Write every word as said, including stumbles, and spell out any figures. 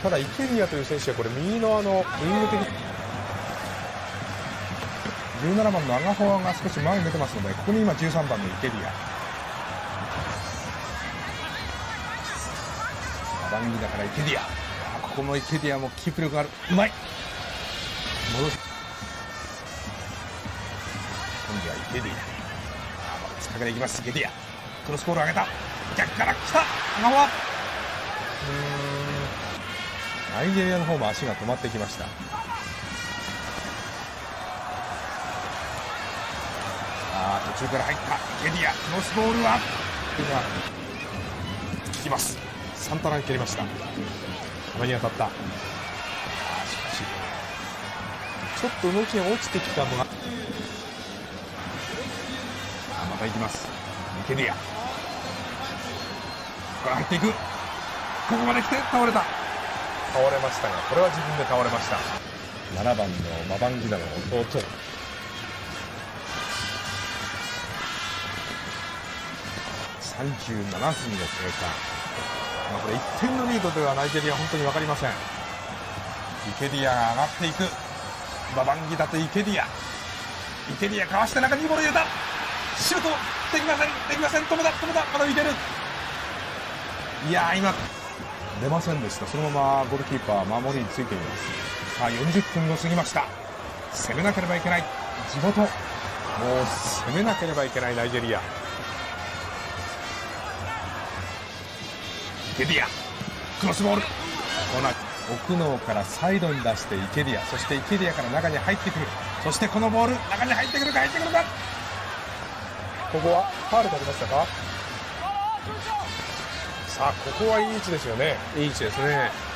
ただイケリアという選手はこれ右のあのウイング的じゅうななばんのアガフォアが少し前に出てますので、ここに今じゅうさんばんのイケリア、ババンギダからイケリア、ここもイケリアもキープ力がある、うまい、戻し今度はイケリア、突っかけていきます。イケリアクロスボール上げた、逆から来たアガフォア、うーんナイジェリアの方も足が止まってきました。途中から入ったイケリア、クロスボールは今引きます。サンタナに蹴りました。鼻に当たった。あしかしちょっと動きが落ちてきたのが、あまた行きます。イケリアここから入っていく、ここまで来て倒れた、倒れましたが、これは自分で倒れました。ななばんのマバンギダの弟、さんじゅうななふんの経過、まあ、これいってんのリードではナイジェリア本当に分かりません。イケリアが上がっていく、ババンギダとイケリア、イケリアかわして中にボール入れた、シュートできません、できません、止めた止めた、まだいける、いやー今出ませんでした。そのままゴールキーパー守りについています。さあよんじゅっぷんを過ぎました。攻めなければいけない地元、もう攻めなければいけないナイジェリア。イケリアクロスボール、奥のからサイドに出してイケリア、そしてイケリアから中に入ってくる、そしてこのボール中に入ってくるか入ってくるか、ここはファウルがありましたか。さあここはいい位置ですよね、いい位置ですね。